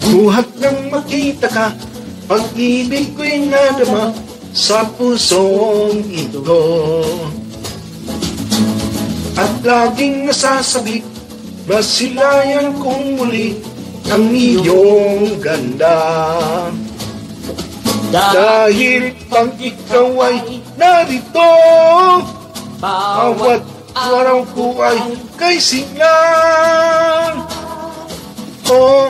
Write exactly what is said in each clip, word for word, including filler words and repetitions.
Buhat nang makita ka, pag-ibig ko'y nadama sa pusong ito. At laging nasasabi, masilayan kong muli ang iyong ganda. Dahil pag ikaw ay narito, bawat araw ko ay kay siglang. Oh,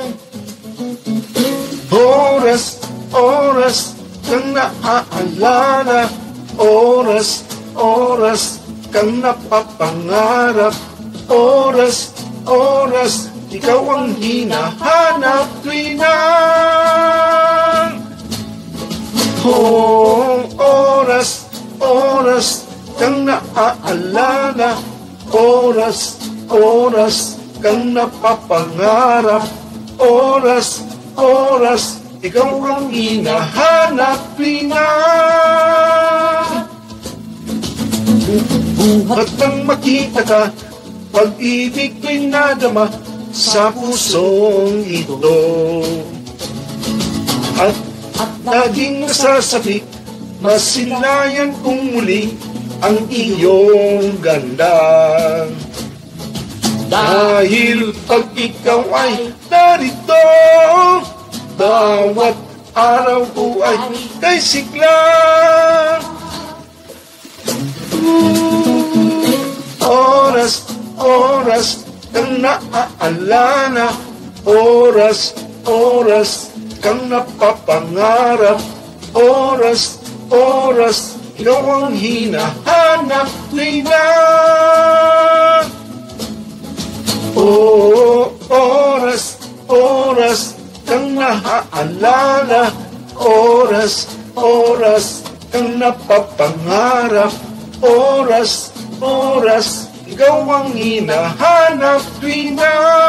oras, oras kang naaalala, oras, oras kang napapangarap, oras, oras ikaw ang hinahanap tuwing na. Oh, oras, oras kang naaalala, oras, oras kang napapangarap, oras, oras ikaw ang hinahanap na. Buhat nang makita ka, pag-ibig ko'y nadama sa pusong ito. At At laging nasasabi, masilayan kong muli ang iyong ganda. Dahil pag ikaw ay narito, bawat araw ko ay kay sigla. Oras, oras kang naaalala, oras, oras kang napapangarap, oras, oras ikaw ang hinahanap na. Oh, oras, oras kang naaalala, oras, oras kang napapangarap, oras, oras ikaw ang hinahanap na.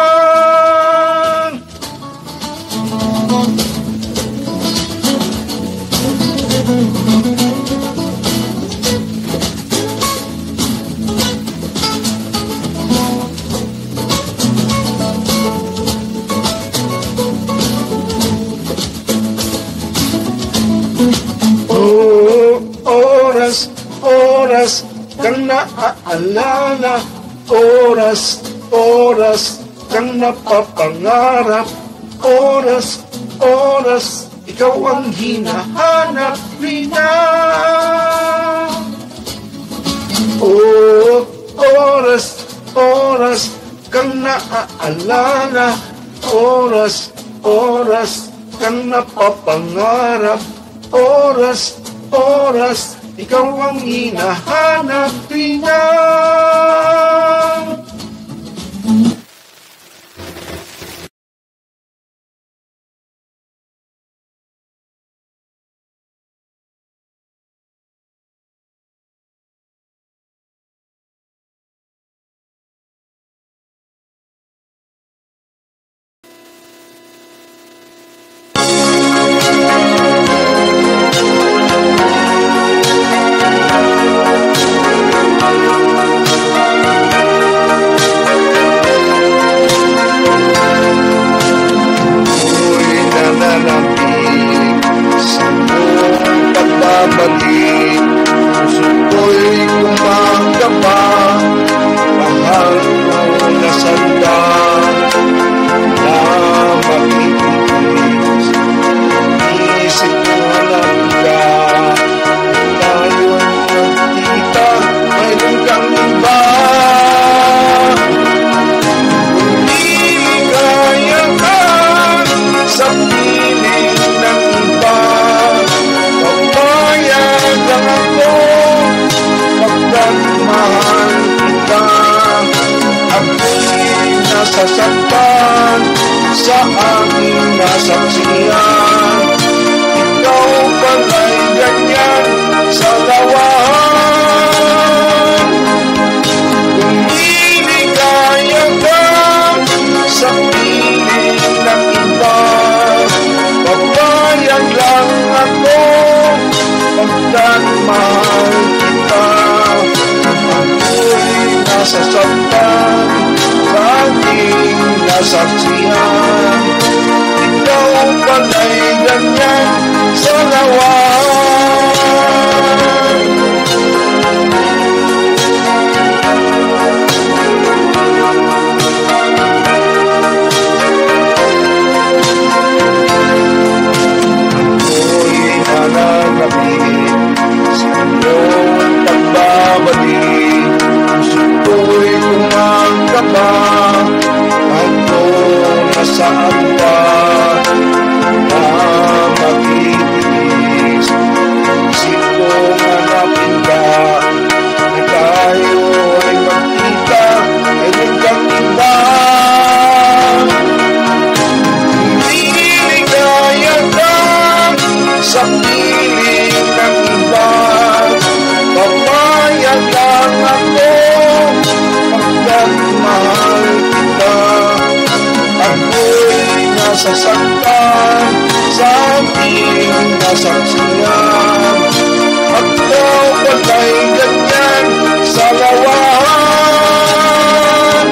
Oh, oras, oras kang naaalala, oras, oras kang napapangarap, oras, oras ikaw ang hinahanap na. Oh, oras, oras kang naaalala, oras, oras kang napapangarap, oras, oras ikaw ang hinahanap na. nasasaktan sa aking nasaksiyan. At daw pala'y ganyan sa lawahan.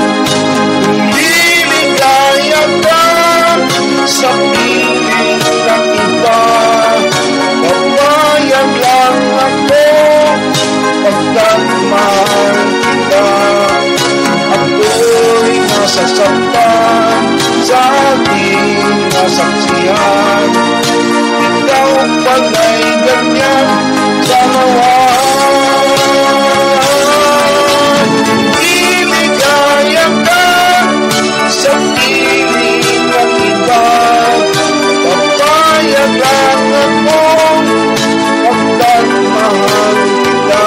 Liligaya ka sa piling ng iba, papayag lang ako pagkat mahal kita. Ako'y nasasaktan sa aking nasaksiyan. Ikaw pala'y ganyan sa lawahan. Liligaya ka sa piling ng iba, papayag lang ako pagkat mahal kita.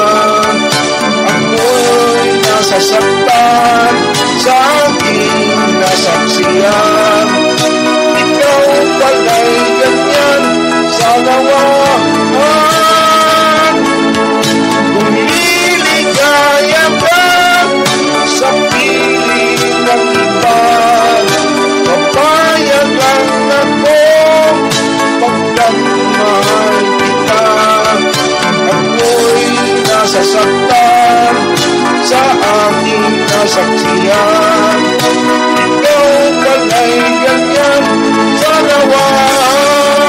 Ako'y nasasaktan sa aking nasaksiyan. Ikaw pala'y ganyan sa lawahan. Kung liligaya ka sa piling ng iba, papayag lang ako pagkat mahal kita. Ako'y nasasaktan sa aking nasaksiyan. Ikaw pala'y ganyan sa lawahan.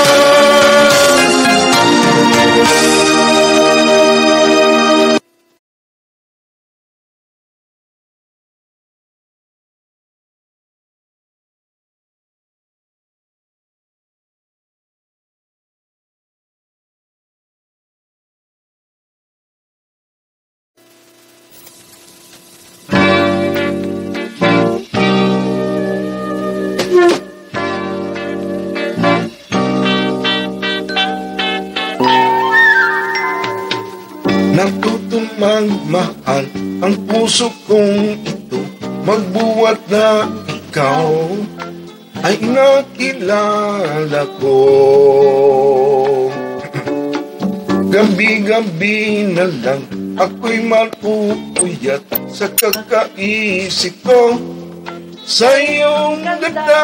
Natutong magmahal ang puso kong ito, magbuwat na ikaw ay nakilala ko. Gabi-gabi na lang ako'y malupuyat sa kakaisip ko sa iyong ganda.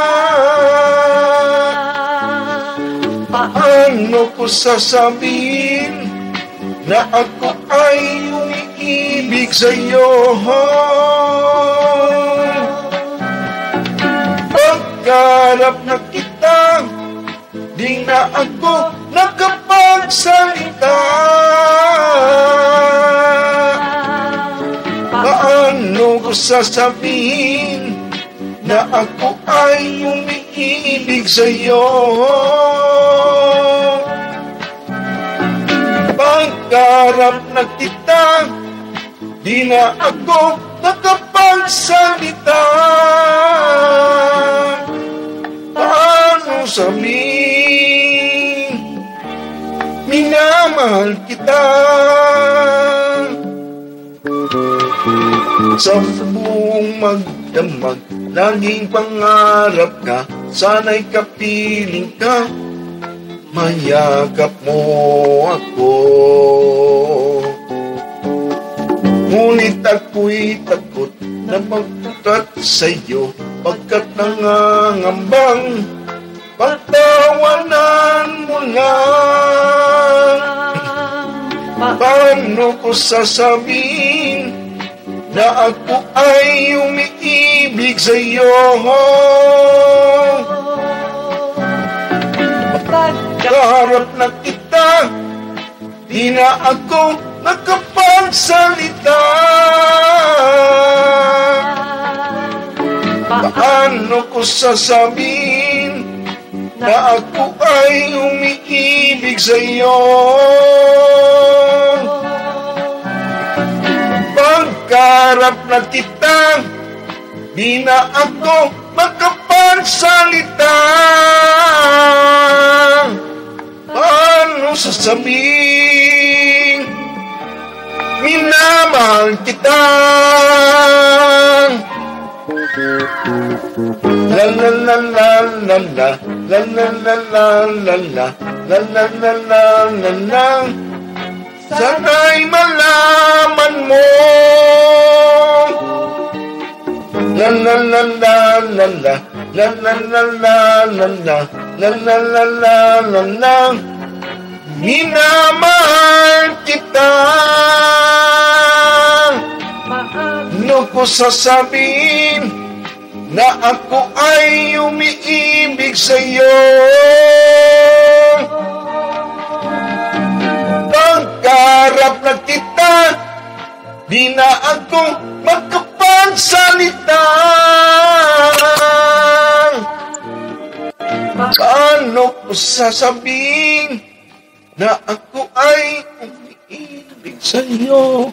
Paano ko sasabihin na ako ay umiibig sa'yo? Pagkarap na kita, di na ako nakapagsalita. Paano ko sasabihin na ako ay umiibig sa'yo? Pagkarap na kita, di na ako nakapagsalita. Paano sabihin, minamahal kita? Sa buong magdamag, laging pangarap ka, sana'y kapiling ka, mayakap mo ako. Ngunit ako'y takot na magpukat sa'yo, pagkat nangangambang pagtawanan mo lang. Paano ko sasabihin na ako ay umiibig sa'yo? Pagkaharap na kita, di na ako nakapagsalita. Paano ko sasabihin na ako ay umiibig sa'yo? Pagkarap na kita, di na ako makapagsalita. Paano sasabihin, minamahal kita? La la la la la la la la la la la la la la la la la la. Sana'y malaman mo. La la la la la la La la la la la la la la la la la la. Minamahal kita. Ano ko sasabihin na ako ay umiibig sa'yo? Pagkarap na kita, di na ako makapagsalita. Paano ko sasabihin na ako ay umiibig sa'yo?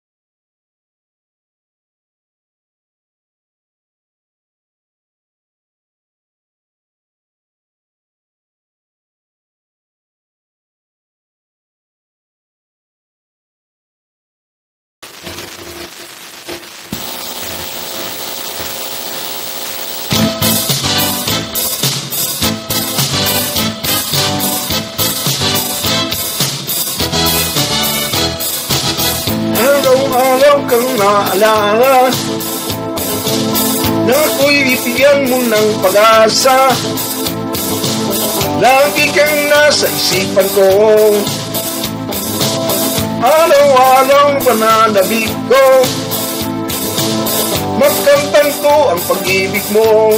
Araw-araw kang naalala na ako'y bibigyan mo ng pag-asa. Lagi kang nasa isipan ko. Araw-araw pananabik ko, makamtan ko ang pag-ibig mo.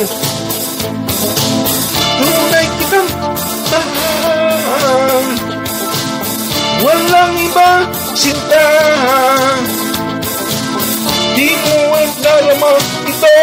Tunay kitang mahal, walang iba sinta. Di mo ang darama ito.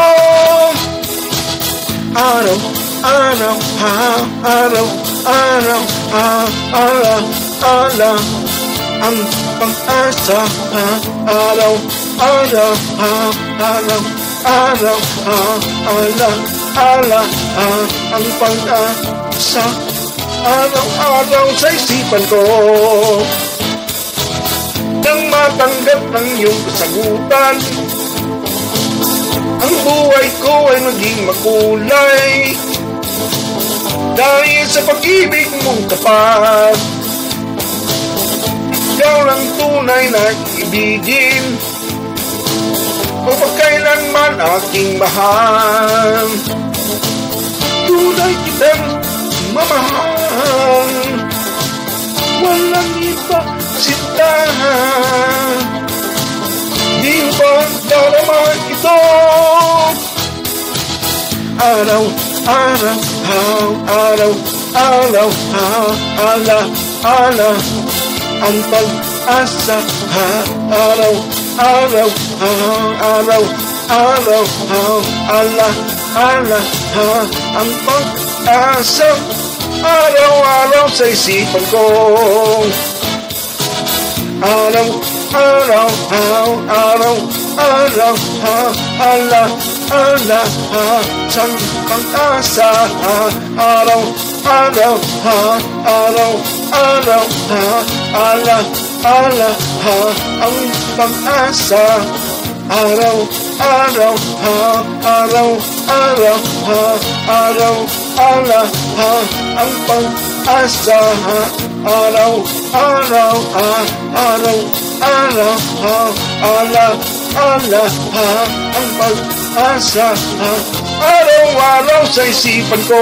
Araw, araw, ha, araw, araw, ha, ala, ala, ang pag-asa, ha, araw, araw, ha, araw, araw, ha, ala, ala, ha, ang pag-asa, araw-araw sa isipan ko. Nang matanggap ng iyong kasagutan, ang buhay ko ay maging makulay dahil sa pag-ibig mong tapat. Ikaw lang tunay na ibigin, o pagkailanman aking mahal. Tunay kitang mamahal, walang iba sintahan. Di ba darama ito? Araw, araw, haw, araw, araw, haw, ala, ala, ang pag-asa, ha, araw, araw, haw, araw, araw, haw, ala, ala, ha, ang pag-asa, araw-araw sa isipan ko. Araw, araw, haw, araw, araw, ha, ala, ala, ha, sang pag-asa, ha, araw, araw, ha, araw, araw, ha, ala, ala, ha, ang pag-asa, araw, araw, ha, araw, araw, ha, araw, ala, ha, ang pag-asa, ha, araw, araw, ha, araw, araw, ha, ala, ala, ha, ang pag-asa, ha, araw-araw sa isipan ko.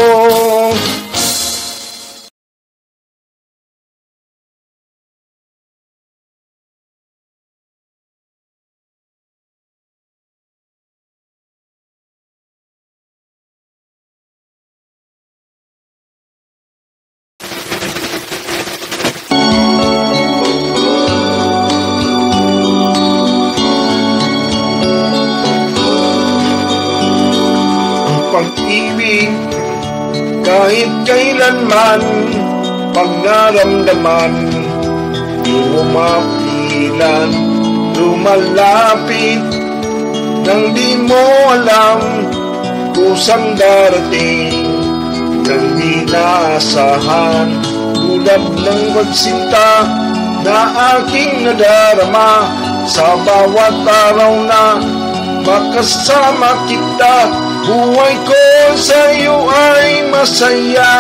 Pag-ibig, kahit kailanman, pag naramdaman, di mo mapilan, lumalapit, nang di mo alam, kusang darating, nang di naasahan, tulad ng pagsinta, na aking nadarama, sa bawat araw na, makasama kita. Buhay ko sa iyo ay masaya.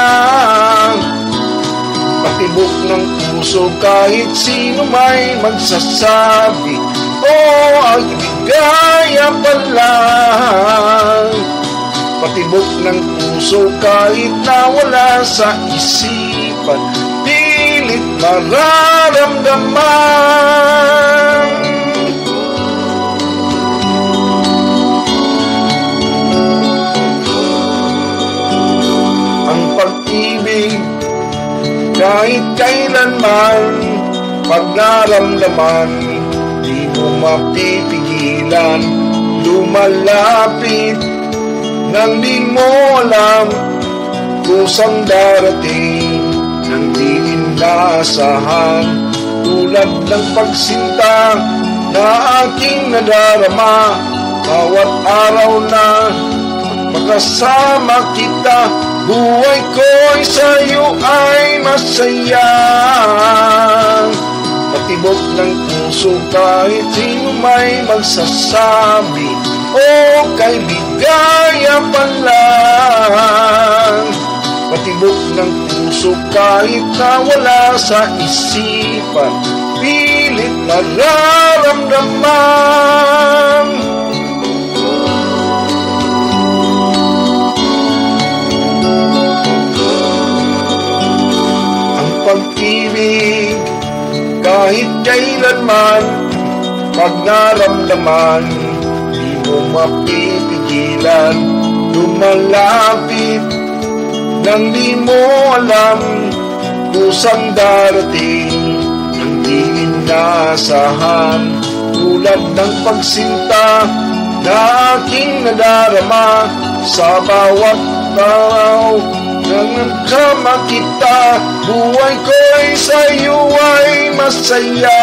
Patibok ng puso kahit sino may magsasabi, oh, ang ligaya pa lang. patibok ng puso kahit nawala sa isipan, pilit mararamdaman. Ang pag-ibig kahit kailanman, pag naramdaman, di mo mapipigilan, lumalapit nang di mo alam kusang darating nang di inaasahan. Tulad ng pagsinta na aking nadarama, bawat araw na magkasama kita, buhay ko'y sa'yo ay masaya. Patibok ng puso kahit sino may magsasabi, o kay bigaya pa lang. Patibok ng puso kahit nawala sa isipan, pilit nararamdaman. Ang pag-ibig kahit kailanman, pag naramdaman, di mo mapipigilan, lumalapit nang di mo alam kusang darating nang di inaasahan. Tulad ng pagsinta na aking nadarama, sa bawat araw nang nagkama kita, buhay ko'y sa'yo ay masaya.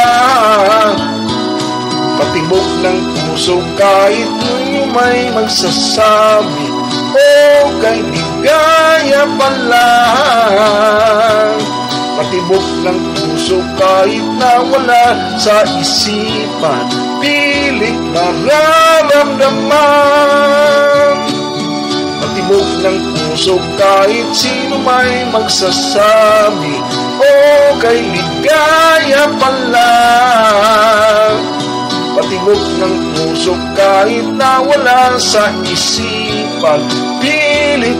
Patibok ng puso kahit nung may magsasabi, o kay bigaya pa lang. Patibok ng puso kahit nawala sa isipan, pilit nararamdaman. Patibok ng puso kahit sino may magsasabi, o kay ligaya pa lang. Patibok ng puso kahit nawala sa isipan, pilit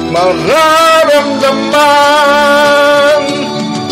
mararamdaman.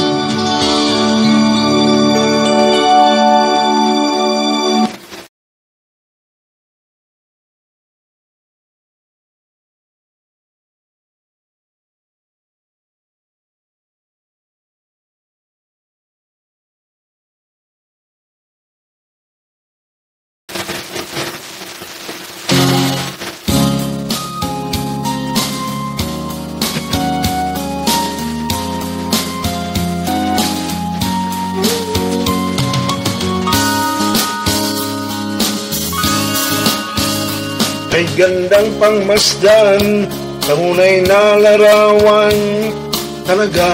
Ay gandang pangmasdan, tunay na larawan talaga.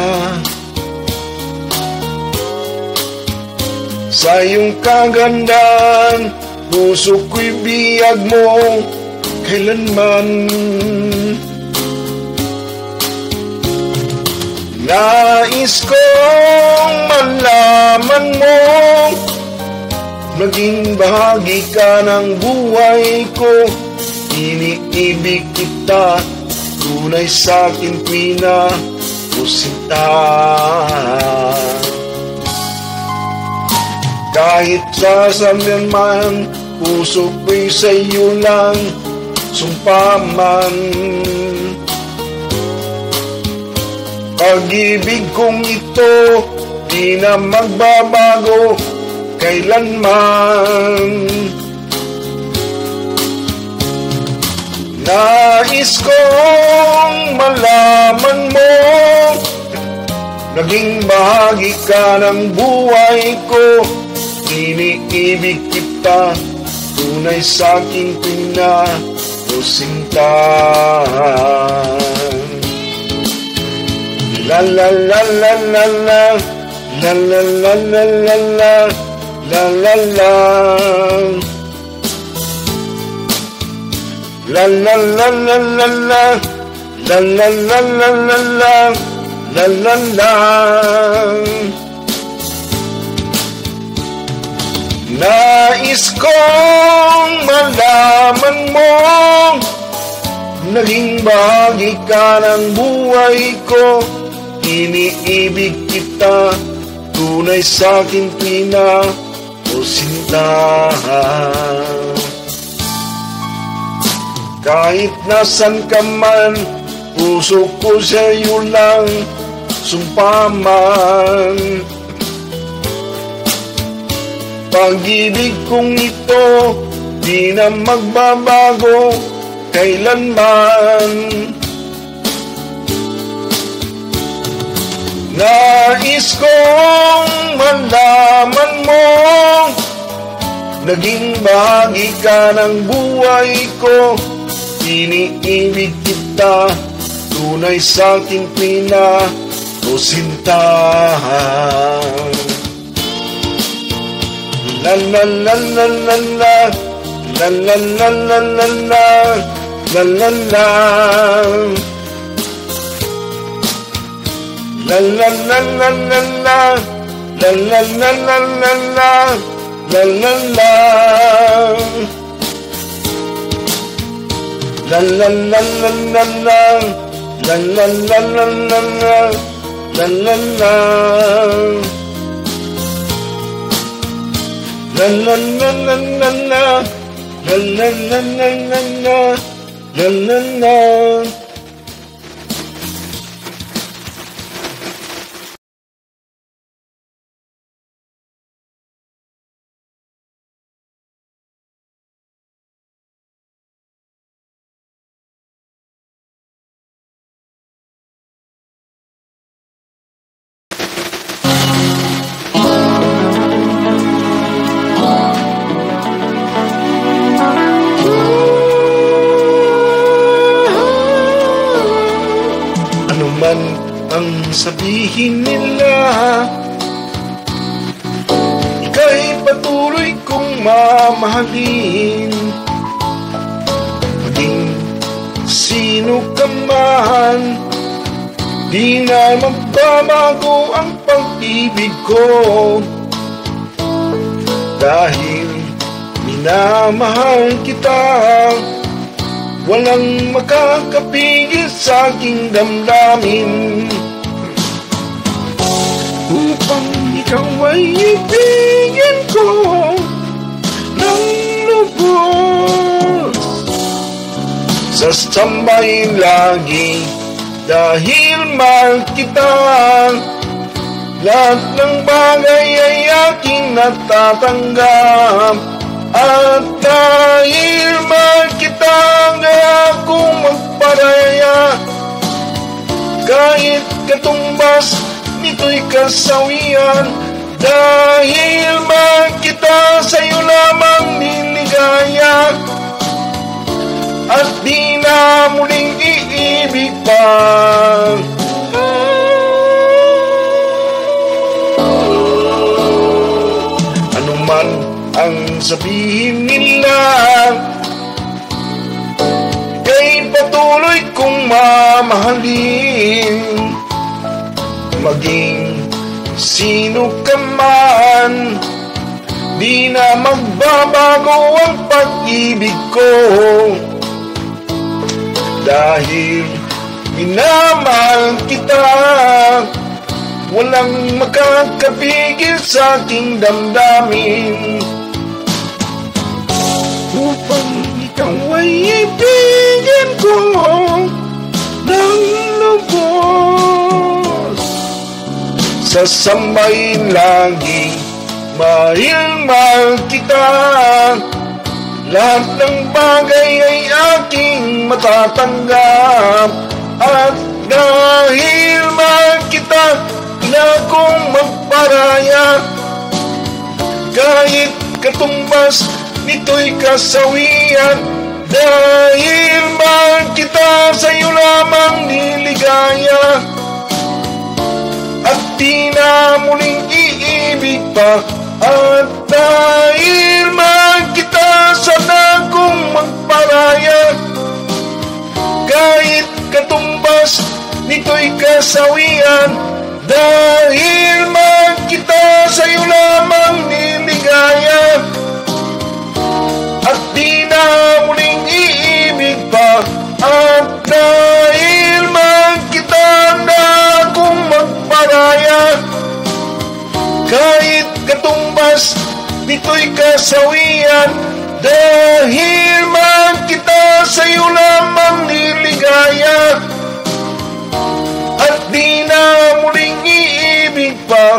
Sa iyong kagandahan, puso ko'y biyag mo kailanman. Nais kong malaman mo, maging bahagi ka ng buhay ko. Iniibig kita, tunay sa'kin pina o sinta. Kahit sasabihan man, puso ko'y sa'yo lang sumpa man. Pag-ibig kong ito, di na magbabago kailanman. Nais kong malaman mo, naging bahagi ka ng buhay ko. Iniibig kita, tunay sa'king pina o sinta. La la la la la la, la la la la la la, la la la. La la la la la la, la la la la la la, la la la. Nais kong malaman mo, Naging bahagi ka ng buhay ko, iniibig kita, tunay sa'king pina o sinta. Kahit nasan ka man, puso ko sa'yo lang sumpaman. Pag-ibig kong ito, di na magbabago kailanman. Nais kong malaman mo, naging bahagi ka ng buhay ko, iniibig kita, tunay sa'king pina o sinta. La la la la la la, la la la la la la, la la la, la la la la la la, la la la la la la, la la la, la la la la la la, la la la la la la, la la la. La la la la la la, la la la la la la, la la la. Man ang sabihin nila, ika'y patuloy kong mamahalin. Maging sino ka man, di na magbabago ang pag-ibig ko. Dahil minamahal kita, walang makakapigil sa aking damdamin. Upang ikaw ay ibigin ko ng lubos, sasambahin lagi dahil mahal kita. Lahat ng bagay ay aking natatanggap, at dahil mahal kita, kaya kong magparaya. Kahit katumbas, nito'y kasawian. Dahil mahal kita, sa'yo lamang niligaya, at di na muling iibig pa. Ano man ang sabihin nila, kay patuloy kong mamahalin. Maging sino ka man, di na magbabago ang pag-ibig ko. Dahil minamahal kita, walang makakapigil sa aking damdamin. Upang ikaw ay ibigin ko ng lubos, sasambahin lagi, mahal-mahal kita. Lahat ng bagay ay aking matatanggap, at dahil mahal kita, na kong magparaya. Kahit katumbas, nito'y kasawian. Dahil mahal kita, sa'yo lamang niligaya, at di na muling iibig pa. At dahil mahal kita, sana kong magparaya. Kahit katumbas, nito'y kasawian. Dahil mahal kita, sa'yo lamang niligaya, at di na muling iibig pa. At dahil man kita na kung magparaya, kahit katumbas dito'y kasawian, dahil man kita sa'yo lamang niligaya, at di na muling iibig pa.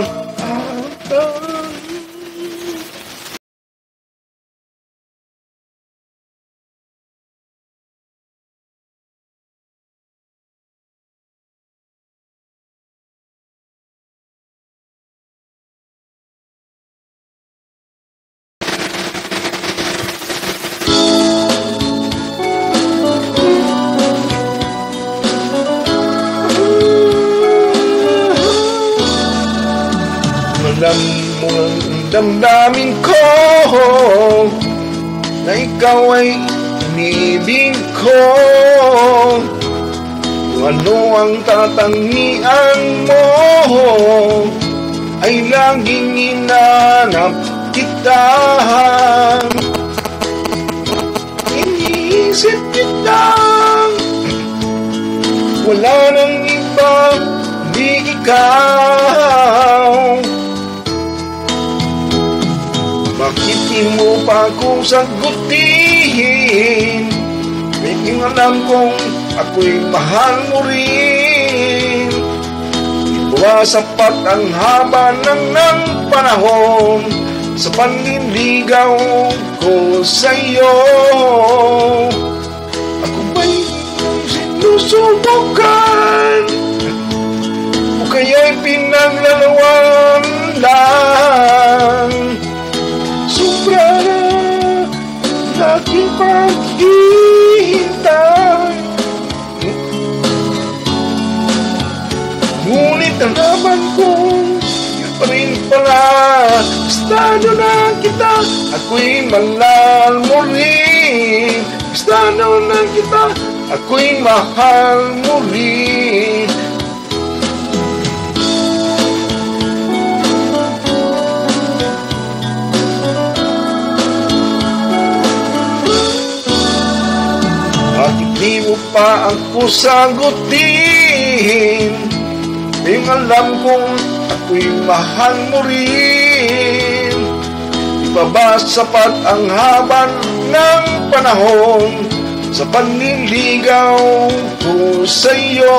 Alam mo ang damdamin ko na ikaw ay inibig ko. Kung ano ang tatangian mo ay laging hinanap kita. Iniisip kita, wala nang iba, di ikaw. Bakit di mo pa akong sagutin? May alam kong ako'y mahal mo rin. Di ba sapat ang haba ng, ng panahon sa panliligaw ko sa'yo? Ako ba'y sinusubukan? O kaya'y pinaglalawan lang? Sobra na aking paghihintay, ngunit ang laban kong yun pa rin pala. Estado na kita, ako'y mahal mo rin. Estado na kita, ako'y mahal mo rin. Bakit di mo pa ako sagutin? Yung alam kong ako'y mahal mo rin. Di ba ba sapat ang haba ng panahon sa panliligaw ko sa'yo?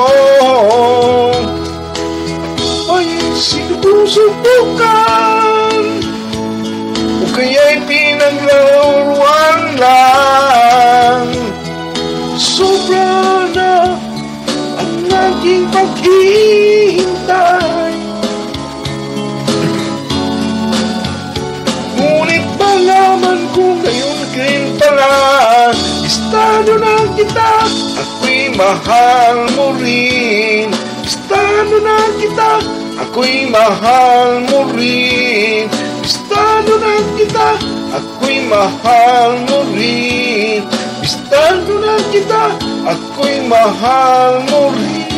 Ay sinusubukan o kaya'y pinaglaruan lang? Sobra na ang aking paghihintay, ngunit malaman ko ngayon rin pala. Estado na kita, ako'y mahal mo rin. Estado na kita, ako'y mahal mo rin. Estado na kita, ako'y mahal mo rin. Estado na kita, ako'y mahal mo rin.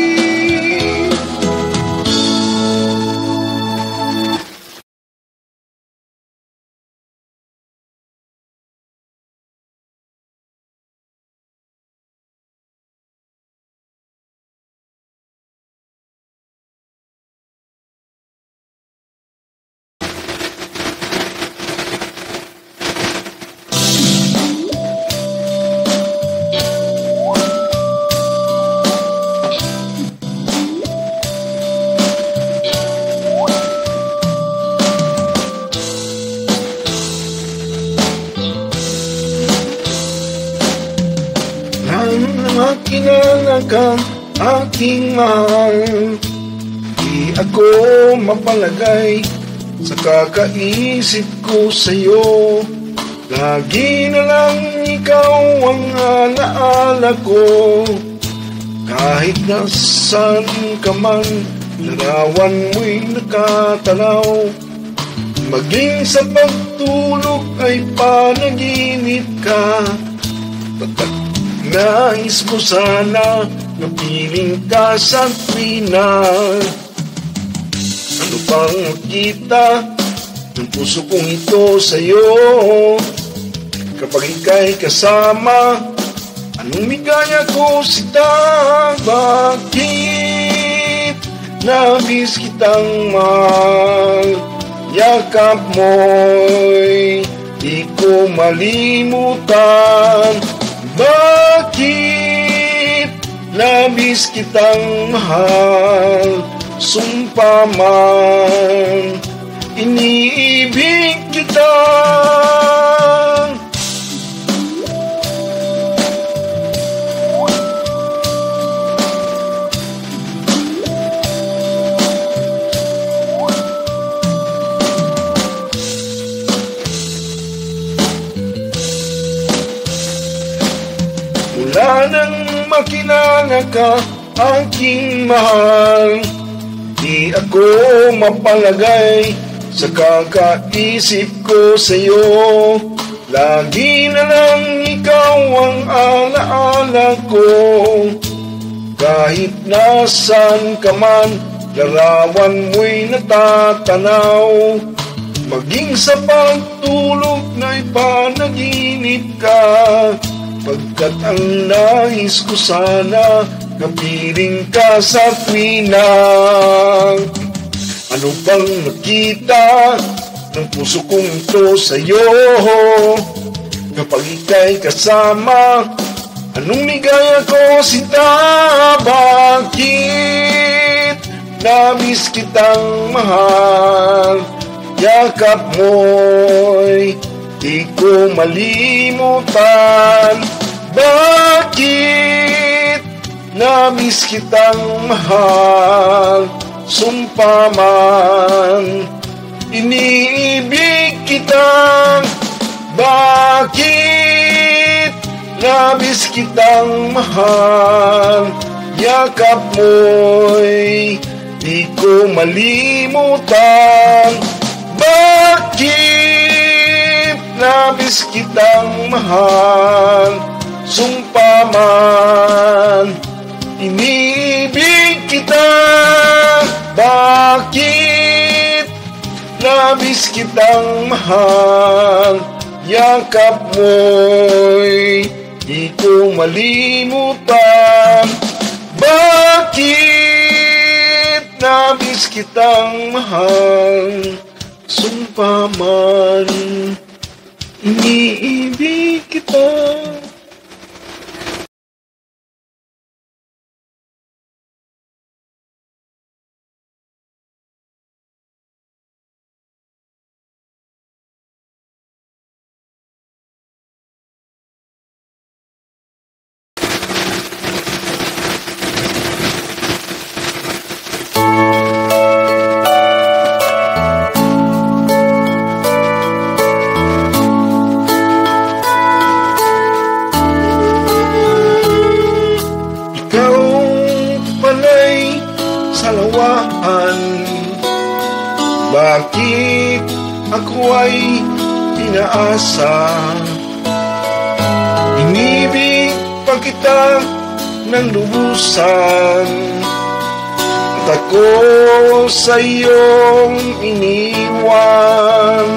Kilala ka, aking mahal. Di ako mapalagay sa kakaisip ko sa'yo. Lagi na lang ikaw ang alaala ko. Kahit nasan ka man, larawan mo'y nakatanaw. Maging sa pagtulog ay panaginip ka. Tatak nais ko sana na piling ka sa tuwina. Ano pang makita ng puso kong ito sa'yo? Kapag ika'y kasama Anong ligaya ko sita, bakit nabis kitang mahal? Yakap mo'y di ko malimutan. Bakit nabis kitang mahal? Sumpa man iniibig kita. Mula nang makilala ka, aking mahal, di ako mapalagay sa kakaisip ko sa'yo. Lagi na lang ikaw ang alaala ko. Kahit nasan ka man, larawan mo'y natatanaw. Maging sa pagtulog na'y panaginip ka. Pagkat ang nais ko sana, kapiling ka sa tuwina. Ano bang nakita ng puso kong ito sa'yo? Kapag ika'y kasama, anong ligaya ko sita? Bakit nabis kitang mahal? Yakap mo'y di ko malimutan. Bakit nabis kitang mahal? Sumpa man iniibig kita. Bakit nabis kitang mahal? Yakap mo'y di ko malimutan. Bakit nabis kitang mahal? Sumpa man iniibig kita. Bakit nabis kitang mahal? Yakap mo'y di ko malimutan. Bakit nabis kitang mahal? Sumpa man iniibig kita. Bakit ako ay pinaasa? Inibig pa kita ng lubusan, at ako sa iyong iniwan.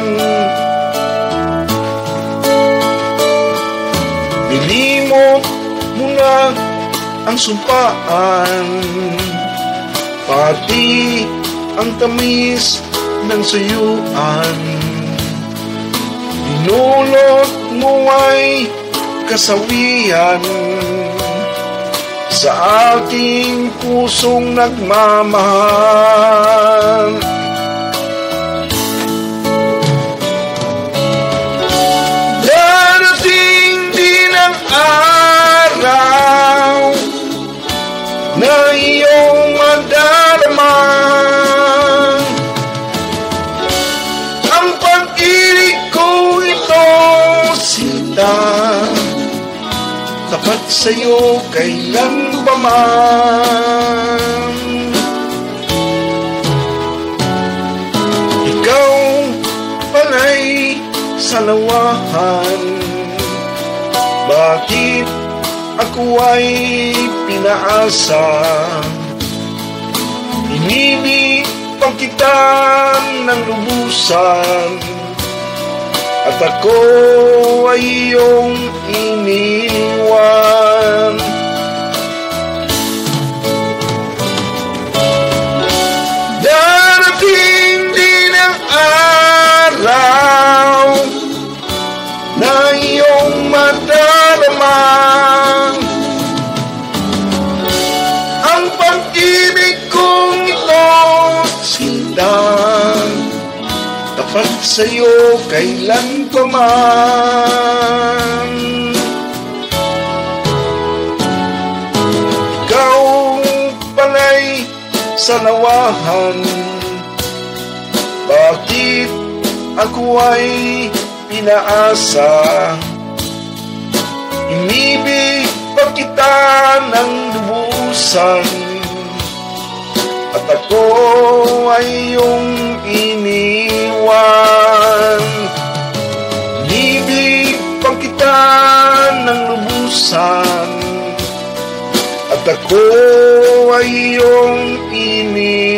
Nilimot mo na ang sumpaan, pati ang tamis ng suyuan. Inulot mo ay kasawian sa aking pusong nagmamahal. Darating din ang araw na iyong madarama. Tapat sa'yo kailan ba man. Ikaw pala'y salawahan. Bakit ako ay pinaasa? Inibig pa kita ng lubusan, at ako ay iyong iniwan. Darating din ang araw na iyong madarama ang pag-ibig kong ito, sinta, tapat sa'yo kailan pa man. Ikaw pala'y sa nawahan, bakit ako ay pinaasa? Inibig pa kita ng lubusan, at ako ay iyong iniwan. Inibig pa kita ng lubusan, at ako ay iyong iniwan.